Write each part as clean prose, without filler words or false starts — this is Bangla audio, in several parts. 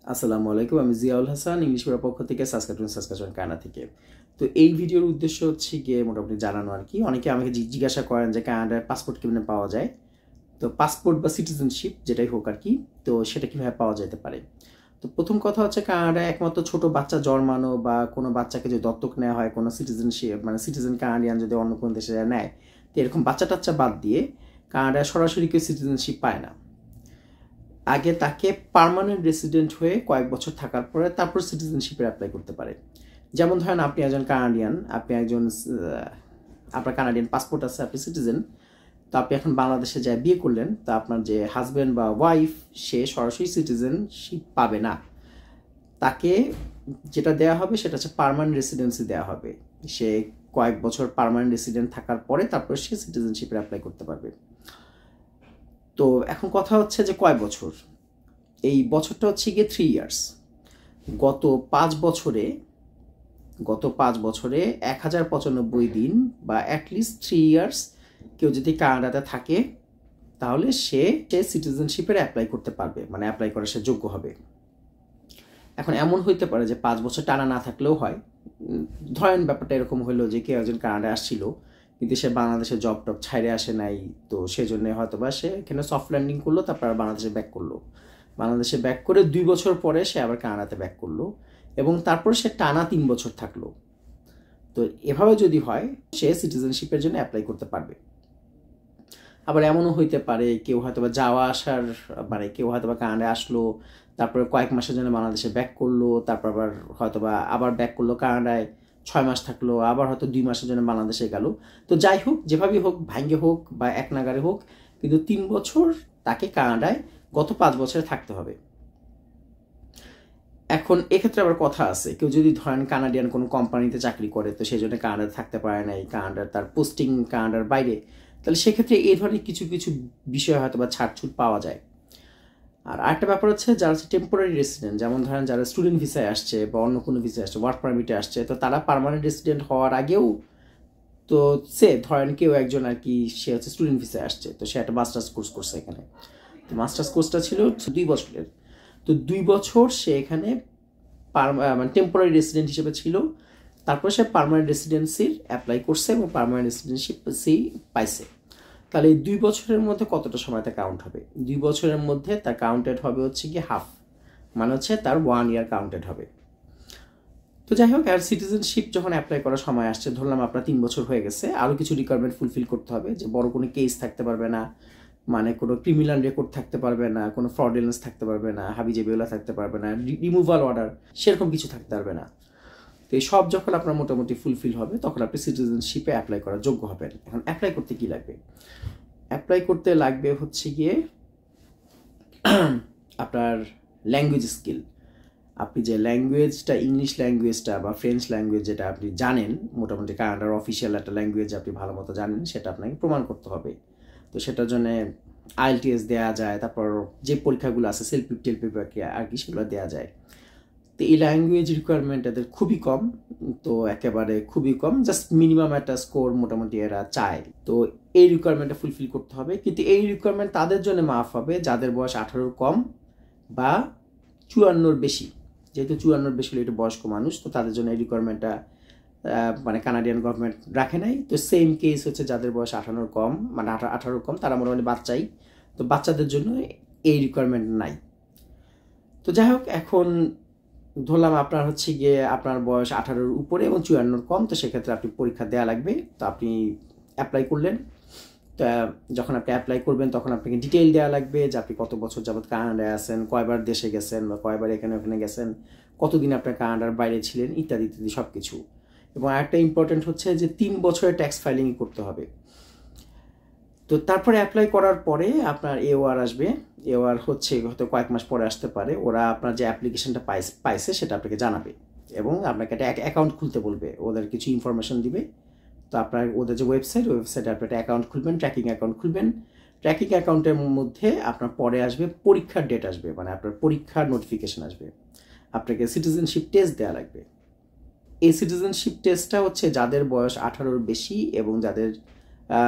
আসসালামু আলাইকুম, আমি জিয়াউল হাসান, ইংলিশ পড়ার পক্ষ থেকে সাসকাচুয়ান কানাডা থেকে। তো এই ভিডিওর উদ্দেশ্য হচ্ছে গিয়ে মোটামুটি জানানো আর কি। অনেকে আমাকে জিজ্ঞাসা করেন যে কানাডার পাসপোর্ট কীভাবে পাওয়া যায়। তো পাসপোর্ট বা সিটিজেনশিপ যেটাই হোক আর কি, তো সেটা কীভাবে পাওয়া যেতে পারে। তো প্রথম কথা হচ্ছে কানাডায় একমাত্র ছোট বাচ্চা জন্মানো বা কোনো বাচ্চাকে যদি দত্তক নেওয়া হয়, কোনো সিটিজেনশিপ মানে সিটিজেন কানাডিয়ান যদি অন্য কোনো দেশে নেয়, তো এরকম বাচ্চা টাচ্চা বাদ দিয়ে কানাডায় সরাসরি কেউ সিটিজেনশিপ পায় না। আগে তাকে পার্মানেন্ট রেসিডেন্ট হয়ে কয়েক বছর থাকার পরে তারপর সিটিজেনশিপের অ্যাপ্লাই করতে পারে। যেমন ধরেন আপনি একজন কানাডিয়ান, আপনি একজন আপনার কানাডিয়ান পাসপোর্ট আছে, আপনি সিটিজেন, তো আপনি এখন বাংলাদেশে যায় বিয়ে করলেন, তো আপনার যে হাজব্যান্ড বা ওয়াইফ সে সরাসরি সিটিজেনশিপ পাবে না। তাকে যেটা দেওয়া হবে সেটা হচ্ছে পার্মানেন্ট রেসিডেন্সি দেওয়া হবে। সে কয়েক বছর পার্মানেন্ট রেসিডেন্ট থাকার পরে তারপর সে সিটিজেনশিপের অ্যাপ্লাই করতে পারবে। তো এখন কথা হচ্ছে যে কয় বছর, এই বছরটা হচ্ছে গিয়ে 3 ইয়ার্স। গত 5 বছরে 1095 দিন বা অ্যাটলিস্ট 3 ইয়ার্স কেউ যদি কানাডাতে থাকে তাহলে সে সিটিজেনশিপের অ্যাপ্লাই করতে পারবে, মানে অ্যাপ্লাই করার সে যোগ্য হবে। এখন এমন হইতে পারে যে 5 বছর টানা না থাকলেও হয়। ধরেন ব্যাপারটা এরকম হলো যে কেউ একজন কানাডায় আসছিল কিন্তু সে বাংলাদেশে জব টব ছাইড়ে আসে নাই, তো সেজন্য হয়তো বা সে এখানে সফট ল্যান্ডিং করলো, তারপর বাংলাদেশে ব্যাক করলো। বাংলাদেশে ব্যাক করে 2 বছর পরে সে আবার কানাডাতে ব্যাক করলো এবং তারপর সে টানা 3 বছর থাকলো। তো এভাবে যদি হয় সে সিটিজেনশিপের জন্য অ্যাপ্লাই করতে পারবে। আবার এমনও হইতে পারে কেউ হয়তো বা যাওয়া আসার মানে কেউ হয়তো বা কানাডায় আসলো, তারপরে কয়েক মাসের জন্য বাংলাদেশে ব্যাক করলো, তারপর আবার হয়তো বা আবার ব্যাক করলো কানাডায় 6 মাস থাকলো, আবার হয়তো 2 মাসের জন্য বাংলাদেশে গেল। তো যাই হোক, যেভাবেই হোক, ভাঙ্গে হোক বা এক নাগারে হোক, কিন্তু 3 বছর তাকে কানাডায় গত 5 বছরে থাকতে হবে। এখন এক্ষেত্রে আবার কথা আছে, কেউ যদি ধরেন কানাডিয়ান কোনো কোম্পানিতে চাকরি করে, তো সেই জন্য কানাডাতে থাকতে পারে নাই, কানাডার তার পোস্টিং কানাডার বাইরে, তাহলে সেক্ষেত্রে এই ধরনের কিছু কিছু বিষয় হয়তো বা ছাড়ছুট পাওয়া যায়। আর আরেকটা ব্যাপার হচ্ছে যারা হচ্ছে টেম্পোরারি রেসিডেন্ট, যেমন ধরেন যারা স্টুডেন্ট ভিসায় আসছে বা অন্য কোনো ভিসায় আসছে, ওয়ার্ক পারমিটে আসছে, তো তারা পার্মানেন্ট রেসিডেন্ট হওয়ার আগেও তো সে ধরেন কেউ একজন আর কি সে হচ্ছে স্টুডেন্ট ভিসায় আসছে, তো সে একটা মাস্টার্স কোর্স করছে এখানে। তো মাস্টার্স কোর্সটা ছিল 2 বছরের। তো 2 বছর সে এখানে মানে টেম্পোরারি রেসিডেন্ট হিসেবে ছিল, তারপর সে পার্মানেন্ট রেসিডেন্সির অ্যাপ্লাই করছে এবং পার্মানেন্ট রেসিডেন্সিপ পাইছে। তাহলে এই 2 বছরের মধ্যে কতটা সময় তার কাউন্ট হবে? 2 বছরের মধ্যে তার কাউন্টেড হবে হচ্ছে কি হাফ, মানে হচ্ছে তার 1 ইয়ার কাউন্টেড হবে। তো যাই হোক, আর সিটিজেনশিপ যখন অ্যাপ্লাই করার সময় আসছে, ধরলাম আপনার 3 বছর হয়ে গেছে, আরও কিছু রিকোয়ারমেন্ট ফুলফিল করতে হবে, যে বড় কোনো কেস থাকতে পারবে না, মানে কোনো ক্রিমিনাল রেকর্ড থাকতে পারবে না, কোনো ফ্রডুলেন্স থাকতে পারবে না, হাবিজাবিওলা থাকতে পারবে না, রিমুভাল অর্ডার সেরকম কিছু থাকতে পারবে না। তো এই সব যখন আপনার মোটামুটি ফুলফিল হবে তখন আপনি সিটিজেনশিপে অ্যাপ্লাই করার যোগ্য হবেন। এখন অ্যাপ্লাই করতে কি লাগবে? অ্যাপ্লাই করতে লাগবে হচ্ছে গিয়ে আপনার ল্যাঙ্গুয়েজ স্কিল। আপনি যে ল্যাঙ্গুয়েজটা, ইংলিশ ল্যাঙ্গুয়েজটা বা ফ্রেঞ্চ ল্যাঙ্গুয়েজ যেটা আপনি জানেন, মোটামুটি কানাডার অফিসিয়াল একটা ল্যাঙ্গুয়েজ আপনি ভালো মতো জানেন, সেটা আপনাকে প্রমাণ করতে হবে। তো সেটার জন্য আইএলটিএস দেওয়া যায়, তারপর যে পরীক্ষাগুলো আছে সেলফি টেলফি আর কি সেগুলো দেওয়া যায়। তো এই ল্যাঙ্গুয়েজ রিকোয়ারমেন্ট এদের খুবই কম, তো একেবারে খুবই কম, জাস্ট মিনিমাম একটা স্কোর মোটামুটি এরা চায়। তো এই রিকোয়ারমেন্টটা ফুলফিল করতে হবে, কিন্তু এই রিকোয়ারমেন্ট তাদের জন্য মাফ হবে যাদের বয়স 18 কম বা 54 বেশি। যেহেতু 54 বেশি হলে একটু বয়স্ক মানুষ, তো তাদের জন্য এই রিকোয়ারমেন্টটা মানে কানাডিয়ান গভর্নমেন্ট রাখে নাই। তো সেম কেস হচ্ছে যাদের বয়স 18 কম, মানে 18 কম, তারা মোটামুটি বাচ্চাই, তো বাচ্চাদের জন্য এই রিকোয়ারমেন্ট নাই। তো যাই হোক, এখন ধরলাম আপনার হচ্ছে গিয়ে আপনার বয়স 18 উপরে এবং 54 কম, তো সেক্ষেত্রে আপনি পরীক্ষা দেওয়া লাগবে। তো আপনি অ্যাপ্লাই করলেন, তো যখন আপনি অ্যাপ্লাই করবেন তখন আপনাকে ডিটেইল দেওয়া লাগবে যে আপনি কত বছর যাবত কানাডায় আছেন, কয়বার দেশে গেছেন বা কয়বার এখানে ওখানে গেছেন, কতদিন আপনার কানাডার বাইরে ছিলেন, ইত্যাদি ইত্যাদি সব কিছু। এবং একটা ইম্পর্টেন্ট হচ্ছে যে 3 বছরের ট্যাক্স ফাইলিং করতে হবে। তো তারপরে অ্যাপ্লাই করার পরে আপনার এওআর আসবে। এওআর হচ্ছে হয়তো কয়েক মাস পরে আসতে পারে। ওরা আপনার যে অ্যাপ্লিকেশনটা পাইছে সেটা আপনাকে জানাবে এবং আপনাকে একটা অ্যাকাউন্ট খুলতে বলবে, ওদের কিছু ইনফরমেশন দিবে। তো আপনার ওদের যে ওয়েবসাইটে আপনি একটা অ্যাকাউন্ট খুলবেন, ট্র্যাকিং অ্যাকাউন্ট খুলবেন। ট্র্যাকিং অ্যাকাউন্টের মধ্যে আপনার পরে আসবে পরীক্ষার ডেট আসবে, মানে আপনার পরীক্ষার নোটিফিকেশন আসবে। আপনাকে সিটিজেনশিপ টেস্ট দেওয়া লাগবে। এই সিটিজেনশিপ টেস্টটা হচ্ছে যাদের বয়স 18 বেশি এবং যাদের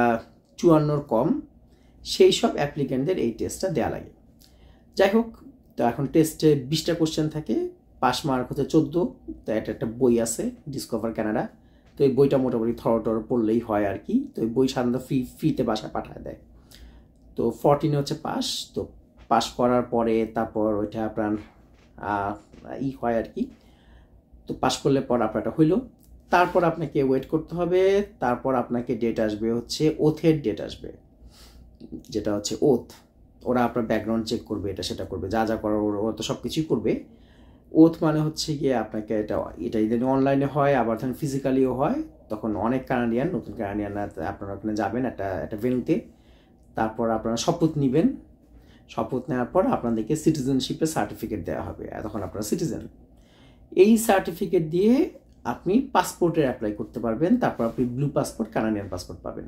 54 কম, সেই সব অ্যাপ্লিক্যান্টদের এই টেস্টটা দেওয়া লাগে। যাই হোক, তো এখন টেস্টে 20টা কোশ্চেন থাকে, পাস মার্ক হচ্ছে 14। তো এটা একটা বই আছে ডিসকভার কানাডা, তো এই বইটা মোটামুটি থর পড়লেই হয় আর কি। তো এই বই সাধারণত ফ্রিতে বাসায় পাঠায় দেয়। তো 14 হচ্ছে পাস। তো পাস করার পরে তারপর ওইটা আপনার হয় আর কি। তো পাস করলে পর আপনারটা হইল, তারপর আপনাকে ওয়েট করতে হবে। তারপর আপনাকে ডেট আসবে হচ্ছে ওথের ডেট আসবে, যেটা হচ্ছে ওথ। ওরা আপনার ব্যাকগ্রাউন্ড চেক করবে, এটা সেটা করবে, যা যা করার ওরা তো সব কিছুই করবে। ওথ মানে হচ্ছে গিয়ে আপনাকে এটা ইদানিং অনলাইনে হয়, আবার ধরেন ফিজিক্যালিও হয়। তখন অনেক কানাডিয়ান, নতুন কানাডিয়ানরা আপনারা ওখানে যাবেন একটা ভেন্যুতে, তারপর আপনারা শপথ নেবেন। শপথ নেওয়ার পর আপনাদেরকে সিটিজেনশিপের সার্টিফিকেট দেওয়া হবে, তখন আপনারা সিটিজেন। এই সার্টিফিকেট দিয়ে আপনি পাসপোর্টের অ্যাপ্লাই করতে পারবেন, তারপর আপনি ব্লু পাসপোর্ট, কানাডিয়ান পাসপোর্ট পাবেন।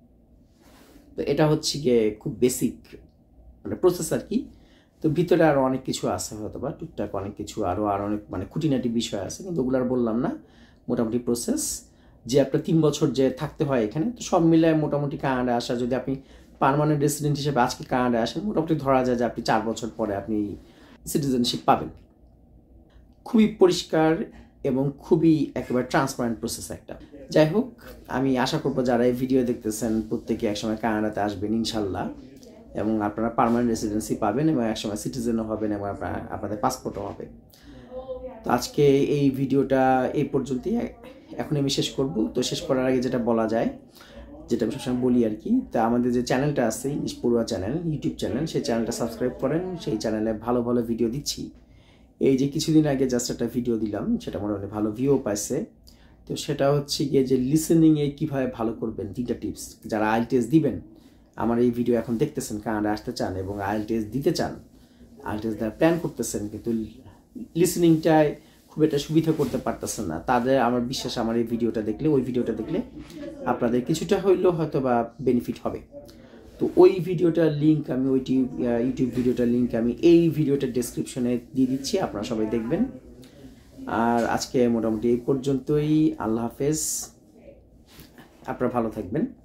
তো এটা হচ্ছে গিয়ে খুব বেসিক মানে প্রসেস আর কি। তো ভিতরে আরও অনেক কিছু আছে, হয়তো বা টুকটাক অনেক কিছু আরও অনেক মানে খুঁটিনাটি বিষয় আছে, কিন্তু ওগুলো আর বললাম না। মোটামুটি প্রসেস যে আপনার 3 বছর যে থাকতে হয় এখানে, তো সব মিলায় মোটামুটি কানাডা আসা, যদি আপনি পার্মানেন্ট রেসিডেন্ট হিসেবে আজকে কানাডায় আসেন, মোটামুটি ধরা যায় যে আপনি 4 বছর পরে আপনি সিটিজেনশিপ পাবেন। খুবই পরিষ্কার এবং খুবই একেবারে ট্রান্সপারেন্ট প্রসেস একটা। যাই হোক, আমি আশা করবো যারা এই ভিডিও দেখতেছেন প্রত্যেকে একসময় কানাডাতে আসবেন ইনশাল্লাহ, এবং আপনারা পার্মানেন্ট রেসিডেন্সি পাবেন এবং একসময় সিটিজেনও হবেন এবং আপনাদের পাসপোর্টও হবে। তো আজকে এই ভিডিওটা এই পর্যন্তই, এখন আমি শেষ করব। তো শেষ করার আগে যেটা বলা যায়, যেটা আমি সবসময় বলি আর কি, তা আমাদের যে চ্যানেলটা আছে ইংলিশ পড়ুয়া চ্যানেল, ইউটিউব চ্যানেল, সেই চ্যানেলটা সাবস্ক্রাইব করেন। সেই চ্যানেলে ভালো ভালো ভিডিও দিচ্ছি। এই যে কিছুদিন আগে জাস্ট একটা ভিডিও দিলাম, সেটা মোটামুটি ভালো ভিউও পাইছে। তো সেটা হচ্ছে গিয়ে যে লিসেনিংয়ে কীভাবে ভালো করবেন, 3টা টিপস। যারা আইএলটিএস দিবেন, আমার এই ভিডিও এখন দেখতেছেন, কানাডা আসতে চান এবং আইএলটিএস দিতে চান, আইএলটিএস দেওয়ার প্ল্যান করতেছেন, কিন্তু লিসেনিংটায় খুব একটা সুবিধা করতে পারতেছেন না, তাদের আমার বিশ্বাস আমার এই ভিডিওটা দেখলে, ওই ভিডিওটা দেখলে আপনাদের কিছুটা হইলেও হয়তো বা বেনিফিট হবে। তো ওই ভিডিওটার লিঙ্ক আমি ইউটিউব ভিডিওটার লিঙ্ক আমি এই ভিডিওটার ডেসক্রিপশনে দিয়ে দিচ্ছি, আপনারা সবাই দেখবেন। আর আজকে মোটামুটি এই পর্যন্তই। আল্লাহ হাফেজ, আপনারা ভালো থাকবেন।